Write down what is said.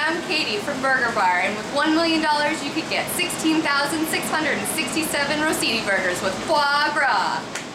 I'm Katie from Burger Bar, and with $1 million you could get 16,667 Rossini burgers with foie gras.